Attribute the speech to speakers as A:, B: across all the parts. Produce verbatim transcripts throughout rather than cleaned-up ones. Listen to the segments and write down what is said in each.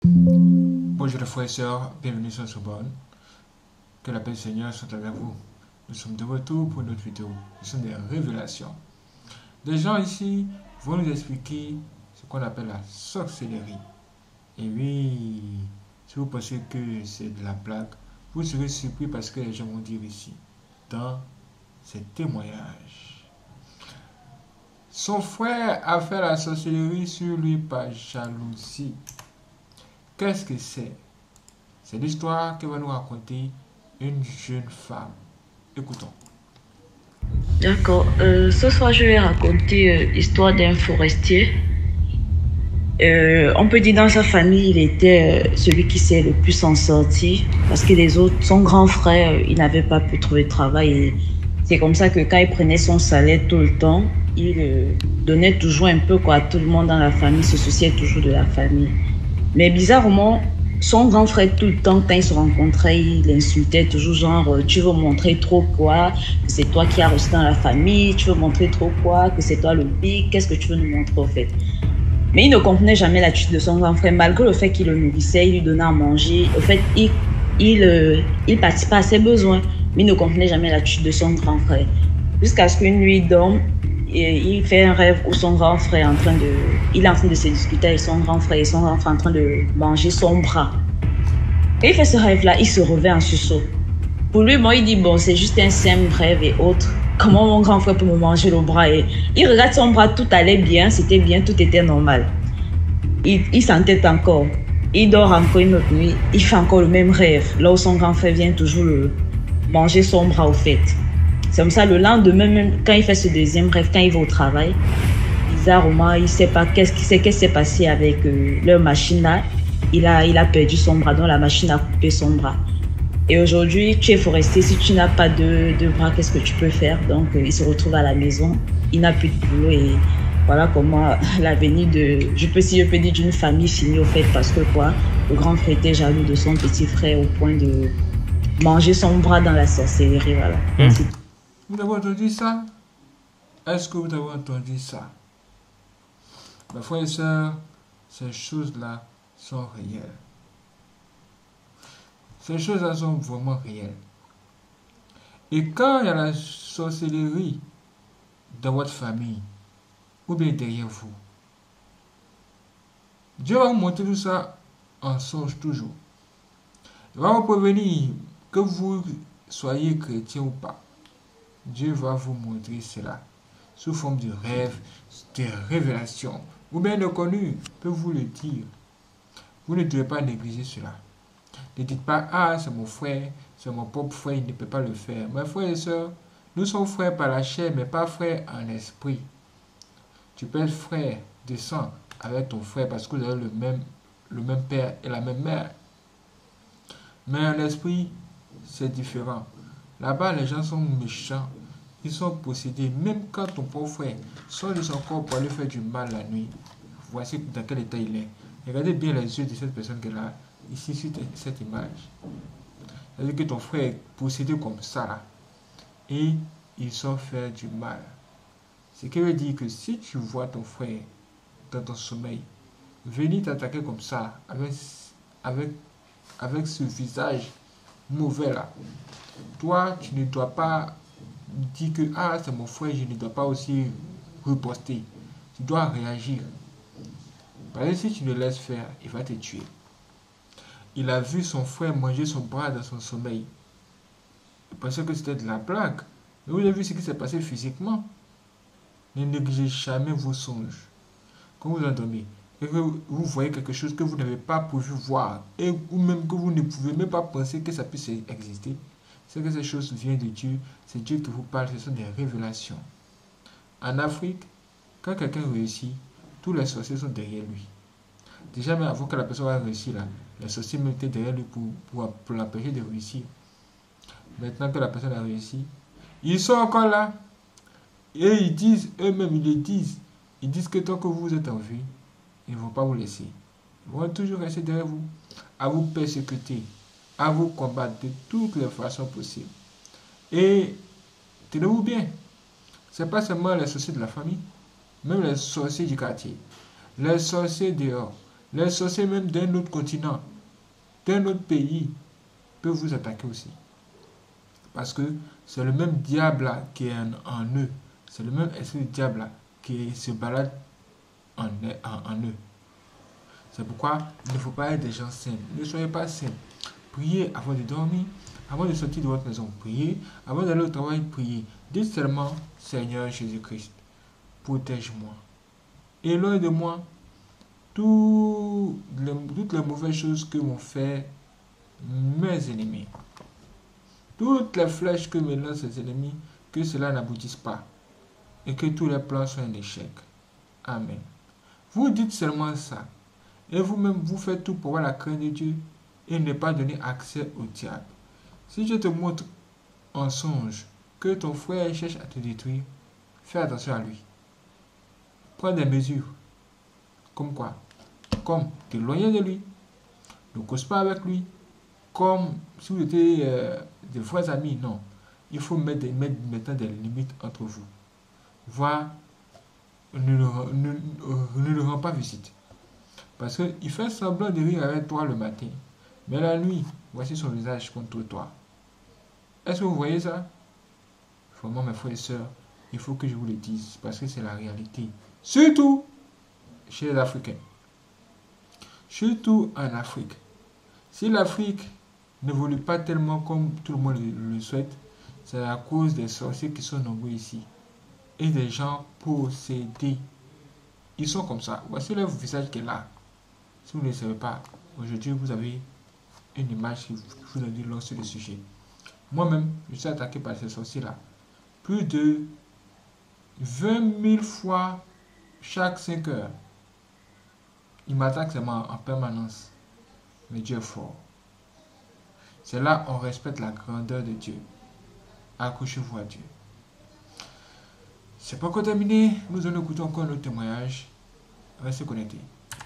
A: Bonjour les frères et sœurs, bienvenue sur Sorbonne. Que la paix du Seigneur soit avec vous. Nous sommes de retour pour notre vidéo. Ce sont des révélations. Des gens ici vont nous expliquer ce qu'on appelle la sorcellerie. Et oui, si vous pensez que c'est de la blague, vous serez surpris parce que les gens vont dire ici, dans ces témoignages. Son frère a fait la sorcellerie sur lui par jalousie. Qu'est-ce que c'est? C'est l'histoire que va nous raconter une jeune femme. Écoutons.
B: D'accord. Euh, ce soir, je vais raconter euh, l'histoire d'un forestier. Euh, on peut dire dans sa famille, il était euh, celui qui s'est le plus s'en sortir parce que les autres, son grand frère, euh, il n'avait pas pu trouver de travail. Et c'est comme ça que quand il prenait son salaire tout le temps, il euh, donnait toujours un peu quoi, à tout le monde dans la famille, se souciait toujours de la famille. Mais bizarrement, son grand frère, tout le temps, quand ils se rencontraient, il l'insultait toujours genre, euh, tu veux montrer trop quoi, que c'est toi qui as reçu dans la famille, tu veux montrer trop quoi, que c'est toi le big, qu'est-ce que tu veux nous montrer au fait? Mais il ne comprenait jamais l'attitude de son grand frère, malgré le fait qu'il le nourrissait, il lui donnait à manger. Au fait, il, il, euh, il participait à ses besoins, mais il ne comprenait jamais l'attitude de son grand frère. Jusqu'à ce qu'une nuit, il dorme, et il fait un rêve où son grand frère est en train de, il est en train de se discuter avec son grand frère et son grand frère est en train de manger son bras. Et il fait ce rêve-là, il se réveille en sursaut. Pour lui, bon, il dit, bon, c'est juste un simple rêve et autres. Comment mon grand frère peut me manger le bras? Et il regarde son bras, tout allait bien, c'était bien, tout était normal. Il, il s'entête encore. Il dort encore une autre nuit, il fait encore le même rêve, là où son grand frère vient toujours le manger son bras au fait. C'est comme ça, le lendemain, même quand il fait ce deuxième rêve, quand il va au travail, bizarrement, il ne sait pas qu'est-ce qui s'est qu'est-ce qui s'est passé avec euh, leur machine là. Il a, il a perdu son bras, donc la machine a coupé son bras. Et aujourd'hui, tu es forestier, si tu n'as pas de, de bras, qu'est-ce que tu peux faire? Donc, euh, il se retrouve à la maison, il n'a plus de boulot et voilà comment l'avenir de, je peux, si je peux dire, d'une famille finit au fait parce que quoi, le grand frère était jaloux de son petit frère au point de manger son bras dans la sorcellerie, voilà.
A: Hmm. Vous avez entendu ça? Est-ce que vous avez entendu ça? Mes frères et sœurs, ces choses-là sont réelles. Ces choses-là sont vraiment réelles. Et quand il y a la sorcellerie dans votre famille, ou bien derrière vous, Dieu va vous montrer tout ça en songe toujours. Il va vous prévenir que vous soyez chrétien ou pas. Dieu va vous montrer cela sous forme de rêves, de révélations, ou bien de connus, peut vous le dire. Vous ne devez pas négliger cela. Ne dites pas, ah, c'est mon frère, c'est mon propre frère, il ne peut pas le faire. Mes frères et sœurs, nous sommes frères par la chair, mais pas frères en esprit. Tu peux être frère de sang avec ton frère parce que vous avez le même, le même père et la même mère. Mais en esprit, c'est différent. Là-bas, les gens sont méchants. Ils sont possédés. Même quand ton pauvre frère sort de son corps pour aller faire du mal la nuit, voici dans quel état il est. Regardez bien les yeux de cette personne qui est là, ici sur cette image. C'est-à-dire que ton frère est possédé comme ça là. Et il sort faire du mal. Ce qui veut dire que si tu vois ton frère dans ton sommeil venir t'attaquer comme ça, avec, avec, avec ce visage mauvais là, toi, tu ne dois pas dire que ah, c'est mon frère, je ne dois pas aussi riposter. Tu dois réagir. Parce que si tu le laisses faire, il va te tuer. Il a vu son frère manger son bras dans son sommeil. Il pensait que c'était de la blague. Mais vous avez vu ce qui s'est passé physiquement. Ne négligez jamais vos songes. Quand vous endormez et que vous voyez quelque chose que vous n'avez pas prévu voir, et, ou même que vous ne pouvez même pas penser que ça puisse exister, c'est que ces choses viennent de Dieu. C'est Dieu qui vous parle, ce sont des révélations. En Afrique, quand quelqu'un réussit, tous les sorciers sont derrière lui. Déjà, même avant que la personne ait réussi, là, les sorciers étaient derrière lui pour, pour, pour l'empêcher de réussir. Maintenant que la personne a réussi, ils sont encore là. Et ils disent, eux-mêmes, ils le disent. Ils disent que tant que vous êtes en vie, ils ne vont pas vous laisser. Ils vont toujours rester derrière vous, à vous persécuter, à vous combattre de toutes les façons possibles. Et tenez-vous bien, ce n'est pas seulement les sorciers de la famille, même les sorciers du quartier, les sorciers dehors, Les sorciers même d'un autre continent, d'un autre pays, peuvent vous attaquer aussi. Parce que c'est le même diable là qui est en, en eux. C'est le même esprit de diable là qui se balade en, en, en eux. C'est pourquoi il ne faut pas être des gens sains. Ne soyez pas sains. Priez avant de dormir, avant de sortir de votre maison. Priez. Avant d'aller au travail, priez. Dites seulement, Seigneur Jésus-Christ, protège-moi. Éloigne de moi tout les, toutes les mauvaises choses que m'ont fait mes ennemis. Toutes les flèches que me lancent les ennemis, que cela n'aboutisse pas. Et que tous les plans soient un échec. Amen. Vous dites seulement ça. Et vous-même, vous faites tout pour avoir la crainte de Dieu et ne pas donner accès au diable. Si je te montre en songe que ton frère cherche à te détruire, fais attention à lui. Prends des mesures. Comme quoi? Comme t'éloigner de lui. Ne cause pas avec lui. Comme si vous étiez euh, des vrais amis. Non. Il faut mettre, des, mettre maintenant des limites entre vous. Voir, ne, ne, ne, ne le rend pas visite. Parce qu'il fait semblant de rire avec toi le matin. Mais la nuit, voici son visage contre toi. Est-ce que vous voyez ça? Vraiment, mes frères et sœurs, il faut que je vous le dise. Parce que c'est la réalité. Surtout chez les Africains. Surtout en Afrique. Si l'Afrique n'évolue pas tellement comme tout le monde le, le souhaite, c'est à cause des sorciers qui sont nombreux ici. Et des gens possédés. Ils sont comme ça. Voici leur visage qui est là. Si vous ne le savez pas, aujourd'hui vous avez une image qui vous a dit long sur le sujet. Moi-même, je suis attaqué par ces sorciers-là. Plus de vingt mille fois chaque cinq heures. Ils m'attaquent seulement en permanence. Mais Dieu est fort. C'est là on respecte la grandeur de Dieu. Accrochez-vous à Dieu. C'est pas encore terminé. Nous allons écouter encore notre témoignage. Restez connectés.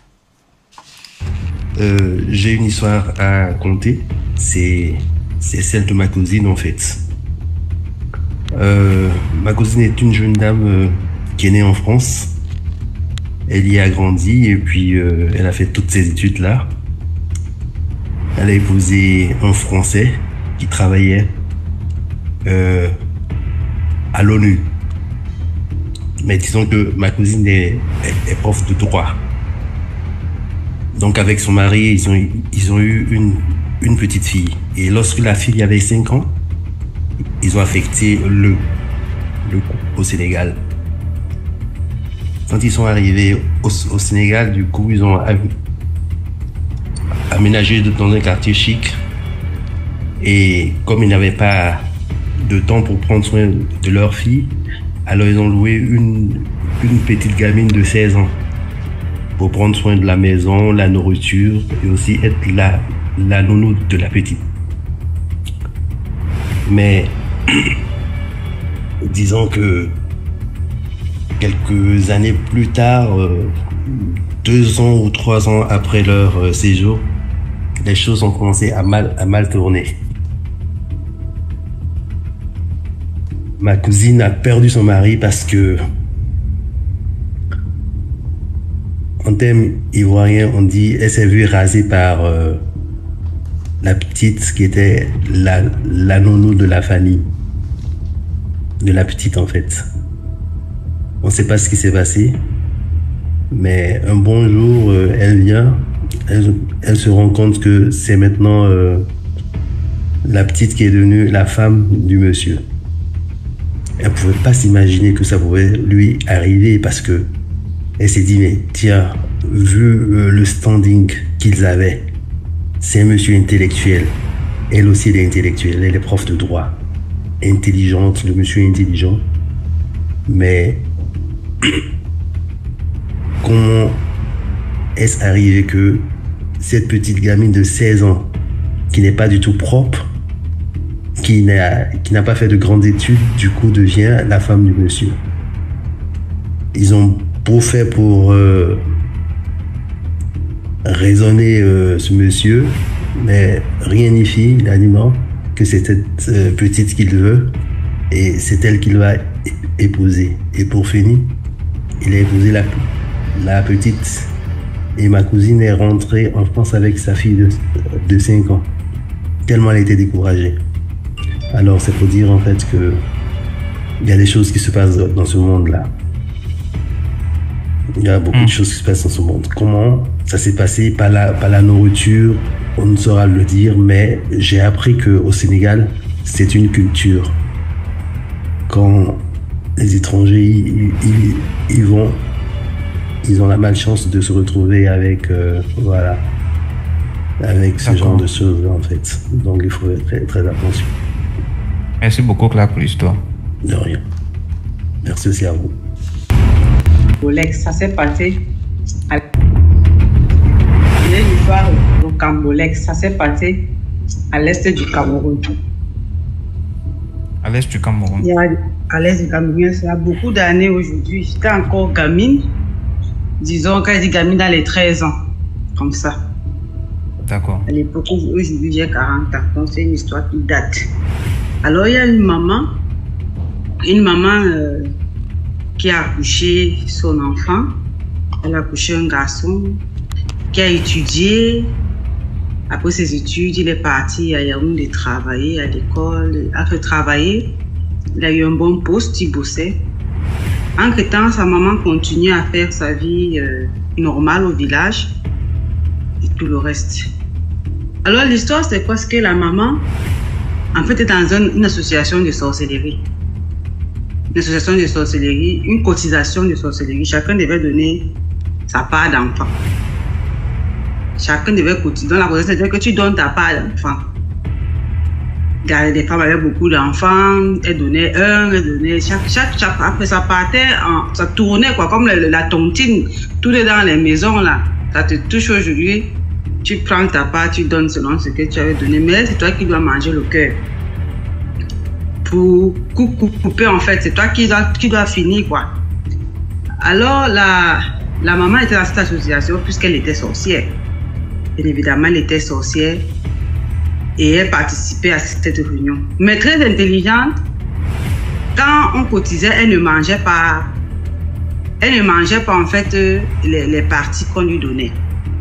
C: Euh, j'ai une histoire à conter. C'est, c'est celle de ma cousine en fait. Euh, ma cousine est une jeune dame euh, qui est née en France. Elle y a grandi et puis euh, elle a fait toutes ses études là. Elle a épousé un Français qui travaillait euh, à l'ONU. Mais disons que ma cousine est, est, est prof de droit. Donc avec son mari, ils ont, ils ont eu une, une petite fille. Et lorsque la fille avait cinq ans, ils ont affecté le, le au Sénégal. Quand ils sont arrivés au, au Sénégal, du coup, ils ont aménagé dans un quartier chic. Et comme ils n'avaient pas de temps pour prendre soin de leur fille, alors ils ont loué une, une petite gamine de seize ans pour prendre soin de la maison, la nourriture et aussi être la, la nounou de la petite. Mais disons que quelques années plus tard, euh, deux ans ou trois ans après leur euh, séjour, les choses ont commencé à mal, à mal tourner. Ma cousine a perdu son mari parce que, en termes ivoiriens, on dit elle s'est vue rasée par euh, la petite qui était la, la nounou de la famille. De la petite en fait. On ne sait pas ce qui s'est passé. Mais un bon jour, euh, elle vient, elle, elle se rend compte que c'est maintenant euh, la petite qui est devenue la femme du monsieur. Elle ne pouvait pas s'imaginer que ça pouvait lui arriver parce que elle s'est dit, mais tiens, vu euh, le standing qu'ils avaient, c'est un monsieur intellectuel. Elle aussi, elle est intellectuelle. Elle est prof de droit. Intelligente, le monsieur est intelligent. Mais comment est-ce arrivé que cette petite gamine de seize ans, qui n'est pas du tout propre, qui n'a, qui n'a pas fait de grandes études, du coup devient la femme du monsieur? Ils ont beau faire pour euh, raisonner euh, ce monsieur, mais rien n'y fit. Il a dit non, que c'est cette euh, petite qu'il veut et c'est elle qu'il va épouser. Et pour finir, il a épousé la, la petite Et ma cousine est rentrée en France avec sa fille de, de cinq ans. Tellement elle était découragée. Alors c'est pour dire en fait que il y a des choses qui se passent dans ce monde-là. Il y a beaucoup mmh. de choses qui se passent dans ce monde. Comment ça s'est passé? Pas la, pas la nourriture, on ne saura le dire, mais j'ai appris qu'au Sénégal, c'est une culture. Quand les étrangers, ils, ils, ils vont, ils ont la malchance de se retrouver avec, euh, voilà, avec ce genre de choses en fait. Donc il faut être très, très attention.
D: Merci beaucoup, Clark, pour l'histoire.
C: De rien. Merci aussi à vous.
E: Cambolex, ça s'est passé à l'histoire au Cambolex, ça s'est passé à l'est du Cameroun.
D: À l'est du Cameroun.
E: À l'est du Cameroun, il y a beaucoup d'années aujourd'hui. J'étais encore gamine, disons quand je dis gamine dans les treize ans, comme ça.
D: D'accord.
E: À l'époque où aujourd'hui j'ai quarante ans, donc c'est une histoire qui date. Alors il y a une maman, une maman euh, qui a accouché son enfant. Elle a accouché un garçon qui a étudié. Après ses études, il est parti à Yaoundé travailler à l'école. Après travailler, il a eu un bon poste, il bossait. Entre-temps, sa maman continue à faire sa vie euh, normale au village et tout le reste. Alors l'histoire, c'est parce que la maman, en fait, est dans une, une association de sorcellerie. Une association de sorcellerie, une cotisation de sorcellerie. Chacun devait donner sa part d'enfant. Chacun devait cotiser. Dans la cotisation, c'est-à-dire que tu donnes ta part d'enfant. Des femmes avaient beaucoup d'enfants, elles donnaient un, elles donnaient chaque, chaque, chaque, après ça partait, en, ça tournait quoi, comme la, la tontine, tout est dans les maisons là. Ça te touche aujourd'hui, tu prends ta part, tu donnes selon ce que tu avais donné, mais c'est toi qui dois manger le cœur. Pour couper en fait, c'est toi qui dois, qui dois finir quoi. Alors la, la maman était dans cette association puisqu'elle était sorcière. Bien évidemment, elle était sorcière et elle participait à cette réunion. Mais très intelligente, quand on cotisait, elle ne mangeait pas, elle ne mangeait pas en fait les, les parties qu'on lui donnait.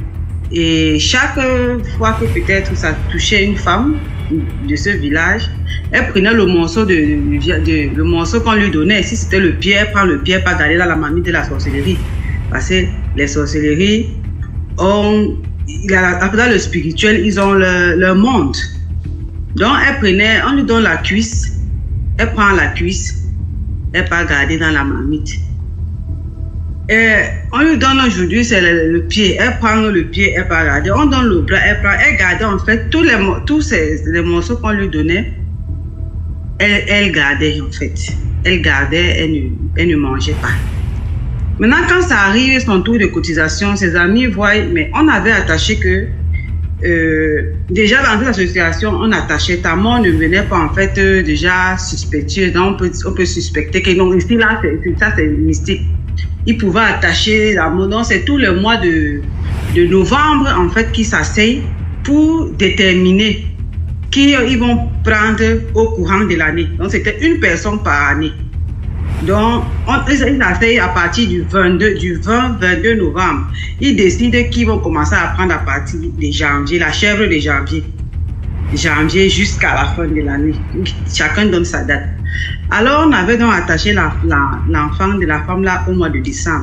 E: Et chaque fois que peut-être ça touchait une femme de ce village, elle prenait le morceau de, de, de le morceau qu'on lui donnait. Si c'était le pied, elle prend le pied, pas garder dans la mamie de la sorcellerie. Parce que les sorcelleries ont, dans le spirituel, ils ont le, leur monde. Donc elle prenait, on lui donne la cuisse, elle prend la cuisse, elle pas garder dans la marmite. Et on lui donne aujourd'hui, c'est le, le pied, elle prend le pied, elle pas garder. On donne le bras, elle prend, elle gardait en fait tous les, tous ces, les morceaux qu'on lui donnait. Elle, elle gardait en fait. Elle gardait, elle ne, elle ne mangeait pas. Maintenant, quand ça arrive, son tour de cotisation, ses amis voient, mais on avait attaché que, euh, déjà dans cette association, on attachait ta mort ne venait pas en fait euh, déjà suspectueux. Donc on peut, on peut suspecter que non, ici là, c'est, ça c'est mystique. Ils pouvaient attacher la mort. Donc c'est tous les mois de, de novembre en fait qui s'asseyent pour déterminer qui ils vont prendre au courant de l'année. Donc c'était une personne par année. Donc on, ils s'asseyent à partir du vingt-deux, du vingt, vingt-deux novembre. Ils décident qu'ils vont commencer à prendre à partir de janvier, la chèvre de janvier. Janvier jusqu'à la fin de l'année. Chacun donne sa date. Alors on avait donc attaché la, la, l'enfant de la femme là au mois de décembre.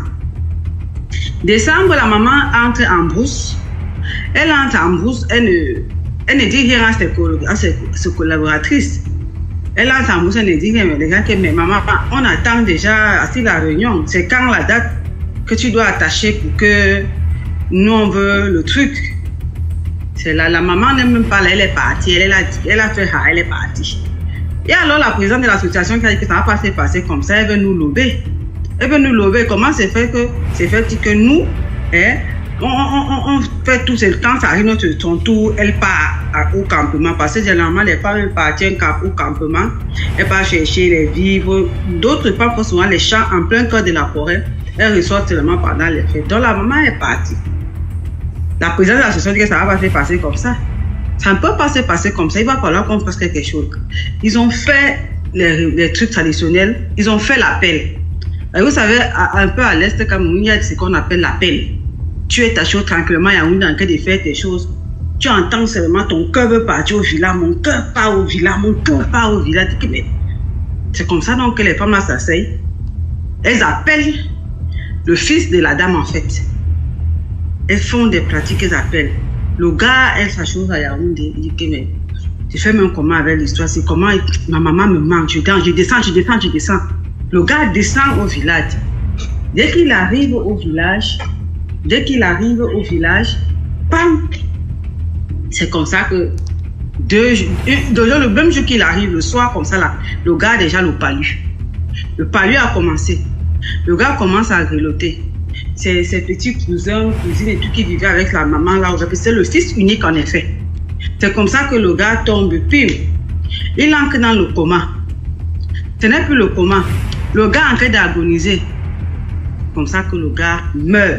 E: Décembre, la maman entre en brousse. Elle entre en brousse, elle ne, elle ne dit rien à ses, à ses, ses collaboratrices. Elle entre en brousse, elle ne dit rien, mais les gens que mais maman, on attend déjà à la réunion. C'est quand la date que tu dois attacher pour que nous on veut le truc. C'est là, la maman n'est même pas là, elle est partie, elle, elle, a, elle a fait, elle est partie. Et alors la présidente de l'association qui a dit que ça va pas se passer comme ça, elle veut nous lober. Elle veut nous lober. Comment c'est fait que c'est fait que nous, hein, on, on, on fait tout ce temps, ça arrive notre son tour, elle part au campement. Parce que généralement, les femmes partent au campement, elles partent chercher les vivres. D'autres femmes font souvent les champs en plein cœur de la forêt. Elles ressortent seulement pendant les fêtes. Donc la maman est partie. La présidente de l'association dit que ça va pas se passer comme ça. Ça ne peut pas se passer comme ça. Il va falloir qu'on fasse quelque chose. Ils ont fait les, les trucs traditionnels. Ils ont fait l'appel. Vous savez, un peu à l'est, comme il y a ce qu'on appelle l'appel. tu es taché tranquillement, il y a une en train de faire tes choses. Tu entends seulement ton cœur veut partir au village, mon cœur part au village, mon cœur part au village. C'est comme ça donc que les femmes là s'asseyent. Elles appellent le fils de la dame en fait. Elles font des pratiques, elles appellent. Le gars, elle s'achose à Yaoundé, il dit que mais je fais même comment avec l'histoire, c'est comment ma maman me manque, je descends, je descends, je descends, je descends. Le gars descend au village. Dès qu'il arrive au village, dès qu'il arrive au village, pam, c'est comme ça que deux, deux, le même jour qu'il arrive, le soir comme ça là, le gars a déjà le palu. Le palu a commencé. Le gars commence à grelotter. Ses, ses petits cousins, cousines et tout qui vivaient avec la maman là, c'est le fils unique en effet. C'est comme ça que le gars tombe, puis il entre dans le coma. Ce n'est plus le coma. Le gars est en train d'agoniser. Comme ça que le gars meurt.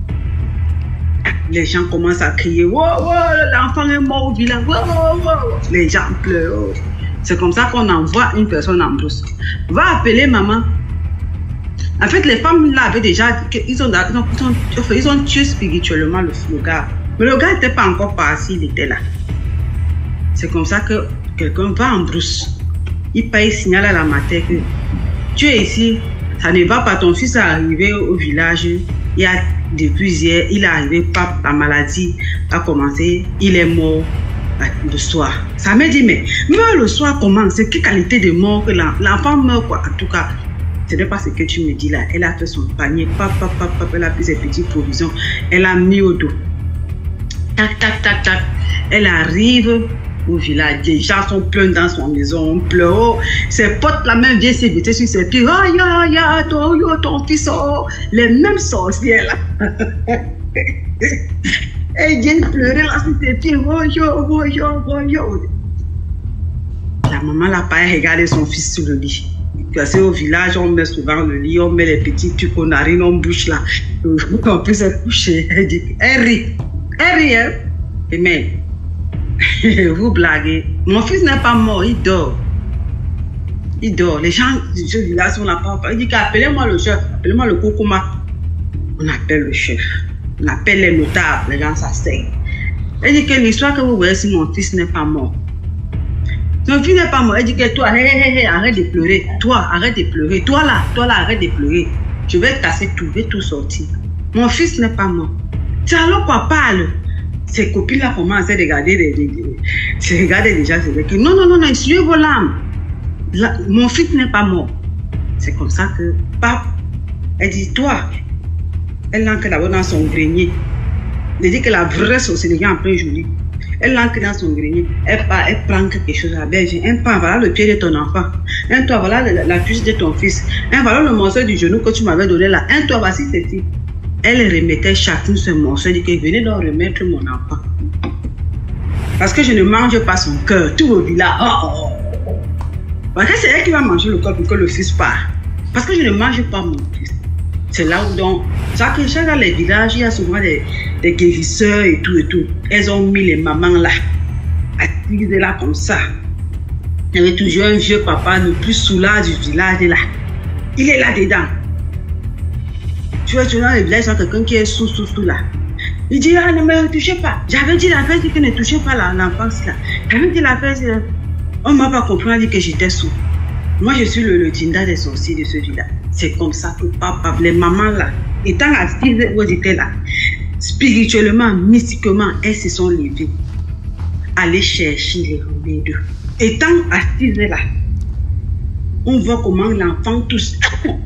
E: Les gens commencent à crier, wow, wow, l'enfant est mort au village, wow, wow, wow. Les gens pleurent. C'est comme ça qu'on envoie une personne en brousse. Va appeler maman. En fait, les femmes là avaient déjà, ils ont, ils ont, ils ont, ils ont tué spirituellement le, le gars. Mais le gars n'était pas encore parti, il était là. C'est comme ça que quelqu'un va en brousse. Il paye signal à la mater que tu es ici, ça ne va pas, ton fils est arrivé au village, il y a depuis hier, il est arrivé, pas la maladie a commencé, il est mort le soir. Ça me dit, mais meurt le soir comment? C'est quelle qualité de mort que l'enfant meurt quoi? En tout cas, ce n'est pas ce que tu me dis là. Elle a fait son panier, pap, pap, pap, pap, elle a pris ses petites provisions, elle a mis au dos. Tac, tac, tac, tac. Elle arrive au village, des gens sont pleins dans son maison, on pleure. Oh, ses potes, la même vieille s'est vêtée sur ses pieds. Oh, ya, ya, ton, yo, ton fils, oh, les mêmes sorcières là. Elle vient pleurer là sur ses pieds. Oh, yo, oh, yo, oh, yo. La maman n'a pas regardé son fils sur le lit. Parce qu'au village, on met souvent le lit, on met les petits trucs aux narines, on bouche là. On peut se coucher. Elle dit, elle rit. Elle rit, hein. Et mais, vous blaguez. Mon fils n'est pas mort, il dort. Il dort. Les gens du village sont là. Il dit qu'appelez-moi le chef, appelez-moi le Koukouma. On appelle le chef. On appelle les notables, les gens s'asseyent. Elle dit que l'histoire que vous voyez, si mon fils n'est pas mort. Son fils n'est pas mort. Elle dit que toi, hé, hé, hé, arrête de pleurer. Toi, arrête de pleurer. Toi là, toi là, arrête de pleurer. Je vais casser tout, je vais tout sortir. Mon fils n'est pas mort. C'est alors qu'on parle. Ses copines là commencent à regarder, les, les, les, les, regarder déjà. Que, non, non, non, non, essuyez vos larmes. Là, mon fils n'est pas mort. C'est comme ça que, pap, elle dit, toi, elle entre d'abord dans son grenier. Elle dit que la vraie sorcellerie en plein journée. Elle entre dans son grenier, elle part, elle prend quelque chose à la berge. Un pan, voilà le pied de ton enfant. Un toi, voilà la, la cuisse de ton fils. Un voilà le morceau du genou que tu m'avais donné là. Un toi, voici ceci. Elle remettait chacune ce morceau. Elle dit que venez donc remettre mon enfant. Parce que je ne mange pas son cœur. Tout au village. Oh, oh, oh. Parce que c'est elle qui va manger le corps pour que le fils part. Parce que je ne mange pas mon fils. C'est là où donc, chaque, chaque dans les villages, il y a souvent des, des guérisseurs et tout et tout. Elles ont mis les mamans là, assises là comme ça. Il y avait toujours un vieux papa, le plus soulard du village là. Il est là dedans. Tu vois, tu vois dans les villages, il y a quelqu'un qui est sous, sous, sous là. Il dit, ah ne me touchez pas. J'avais dit la fête que ne touchez pas l'enfance là. J'avais dit la fête, on ne m'a pas compris, on a dit que j'étais sous. Moi, je suis le, le Tinda des sorciers de ce village. C'est comme ça que papa, les mamans là, étant assises où elles étaient là, spirituellement, mystiquement, elles se sont levées. Aller chercher les remèdes. Étant assises là, on voit comment l'enfant touche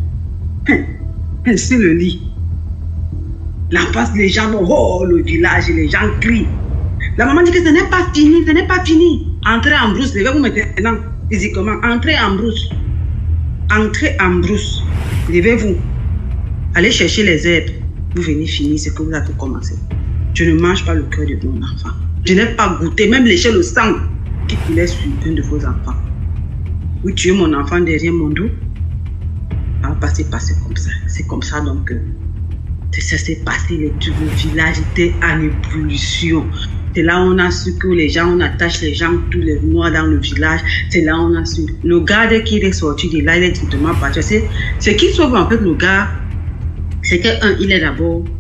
E: sur le lit. L'enfant, les gens vont, oh, le village, les gens crient. La maman dit que ce n'est pas fini, ce n'est pas fini. Entrez en brousse, levez-vous maintenant. Physiquement, entrez en brousse. Entrez en brousse. Levez-vous. Allez chercher les herbes. Vous venez finir ce que vous avez commencé. Je ne mange pas le cœur de mon enfant. Je n'ai pas goûté, même lécher le sang qui coulait sur un de vos enfants. Vous tuez mon enfant derrière mon dos. Ça va passer, passer comme ça. C'est comme ça donc. Euh, ça s'est passé. Le village était en ébullition. C'est là où on a su que les gens, on attache les gens tous les mois dans le village. C'est là où on a su. Le gars, dès qu'il est sorti de là, il est directement parti. Ce qui sauve en fait le gars, c'est qu'un, il est d'abord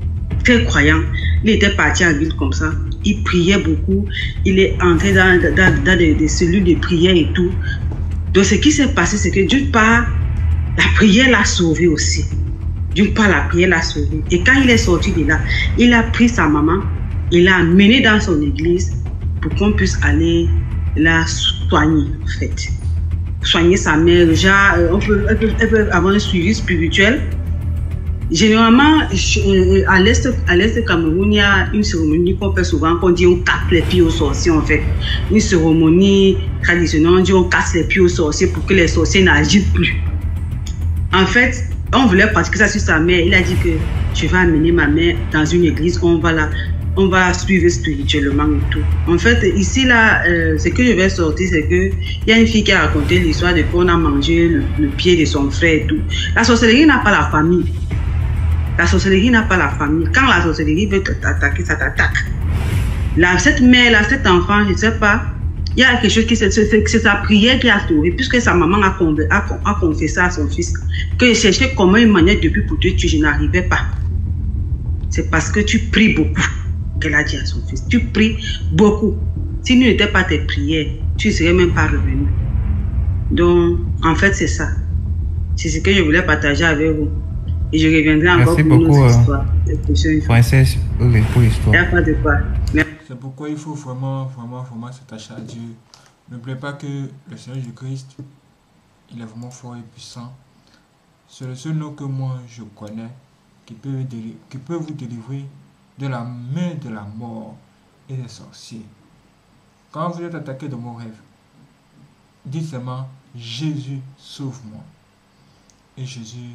E: très croyant. Il était parti en ville comme ça. Il priait beaucoup. Il est entré dans, dans, dans des, des cellules de prière et tout. Donc, ce qui s'est passé, c'est que d'une part, la prière l'a sauvé aussi. D'une part, la prière l'a sauvé. Et quand il est sorti de là, il a pris sa maman, il l'a amenée dans son église pour qu'on puisse aller la soigner, en fait. Soigner sa mère. Déjà, on peut, elle peut, elle peut avoir un suivi spirituel. Généralement, à l'est, à l'est Cameroun, il y a une cérémonie qu'on fait souvent, qu'on dit on casse les pieds aux sorciers, en fait. Une cérémonie traditionnelle, on dit on casse les pieds aux sorciers pour que les sorciers n'agissent plus. En fait, on voulait pratiquer ça sur sa mère. Il a dit que je vais amener ma mère dans une église, on va la, on va suivre spirituellement et tout. En fait, ici, là, euh, ce que je vais sortir, c'est que il y a une fille qui a raconté l'histoire de qu'on a mangé le, le pied de son frère et tout. La sorcellerie n'a pas la famille. La sorcellerie n'a pas la famille. Quand la sorcellerie veut t'attaquer, ça t'attaque. Là, cette mère-là, cet enfant, je ne sais pas, il y a quelque chose qui c'est, c'est sa prière qui a sauvé, puisque sa maman a, a, a confessé à son fils que je cherchais comment une manière depuis pour te tuer, je n'arrivais pas. C'est parce que tu pries beaucoup, qu'elle a dit à son fils. Tu pries beaucoup. Si tu n'étais pas tes prières, tu ne serais même pas revenu. Donc, en fait, c'est ça. C'est ce que je voulais partager avec vous. Et je reviendrai encore
D: Merci
E: pour une
D: beaucoup,
E: autre
D: euh,
E: histoire.
D: Princesse, pour l'histoire.
E: Il n'y a pas de quoi. Merci.
A: C'est pourquoi il faut vraiment, vraiment, vraiment s'attacher à Dieu. N'oubliez pas que le Seigneur Jésus-Christ, il est vraiment fort et puissant. C'est le seul nom que moi je connais qui peut, qui peut vous délivrer de la main de la mort et des sorciers. Quand vous êtes attaqué de vos rêves, dites seulement Jésus, sauve-moi. Et Jésus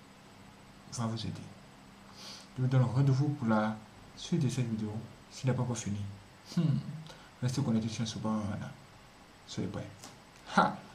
A: va vous aider. Je vous donne rendez-vous pour la suite de cette vidéo. S'il n'est pas encore fini. Hmm. Restez connectés sur ce banc. Soyez prêts. Ha!